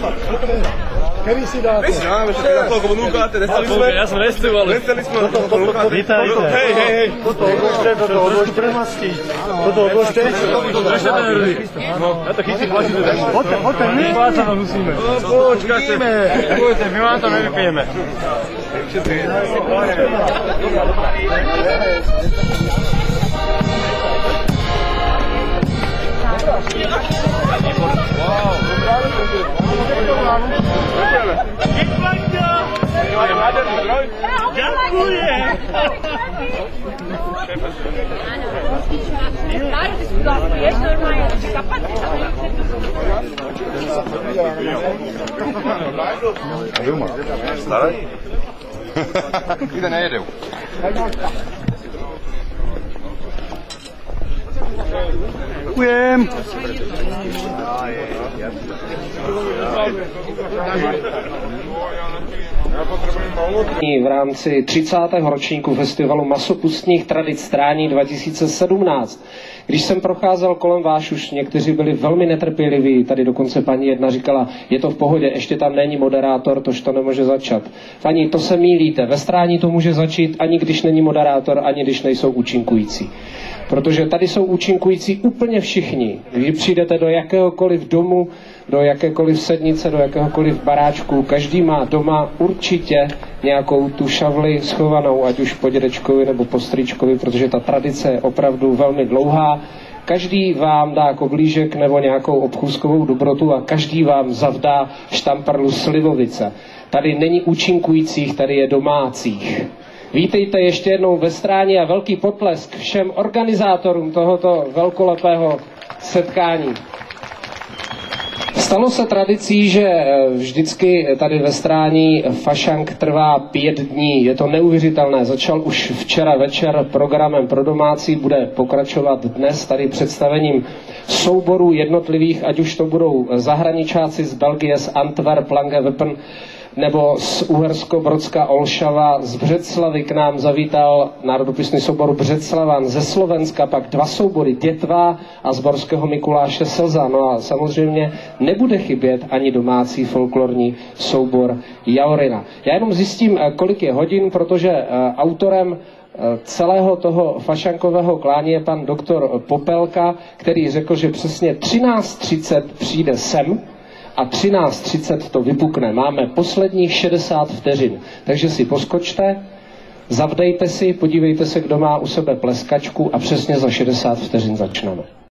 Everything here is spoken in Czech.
Kedy si dáte? My si dáme, že teda koľko ponúkáte, nechceli sme? Ja som nechcel, ale... Nechceli sme ponúkať. Vítajte. Hej. Toto odložte premastiť. Toto odložte. Ešte ten hrdý. No, ja to chytím, plačíte. Hoďte, my. Pláca ma musíme. Počkajte. Pojďte, my vám to nevypijeme. Staraj? Ide nejedu. Ďakujem. V rámci 30. ročníku festivalu masopustních tradic Strání 2017. Když jsem procházel kolem vás, už někteří byli velmi netrpěliví, tady dokonce paní jedna říkala, je to v pohodě, ještě tam není moderátor, tož to nemůže začat. Paní, to se mýlíte, ve Strání to může začít, ani když není moderátor, ani když nejsou účinkující. Protože tady jsou účinkující úplně všichni. Když přijdete do jakéhokoliv domu, do jakékoliv sednice, do jakéhokoliv baráčku, každý má doma určitě nějakou tu šavli schovanou, ať už po dědečkovi nebo po strýčkovi, protože ta tradice je opravdu velmi dlouhá. Každý vám dá koblížek nebo nějakou obchůzkovou dobrotu a každý vám zavdá štamprlu slivovice. Tady není účinkujících, tady je domácích. Vítejte ještě jednou ve Stráni a velký potlesk všem organizátorům tohoto velkolepého setkání. Stalo se tradicí, že vždycky tady ve Strání fašank trvá 5 dní. Je to neuvěřitelné. Začal už včera večer programem pro domácí, bude pokračovat dnes tady představením souborů jednotlivých, ať už to budou zahraničáci z Belgie, z Antwerp, Langeweppen, nebo z Uhersko-Brodska Olšava, z Břeclavy k nám zavítal národopisný soubor Břeclavan, ze Slovenska pak 2 soubory Dětva a z Borského Mikuláše Slza. No a samozřejmě nebude chybět ani domácí folklorní soubor Jaurina. Já jenom zjistím, kolik je hodin, protože autorem celého toho fašankového klání je pan doktor Popelka, který řekl, že přesně 13:30 přijde sem, a 13:30 to vypukne. Máme posledních 60 vteřin, takže si poskočte, zavdejte si, podívejte se, kdo má u sebe pleskačku a přesně za 60 vteřin začneme.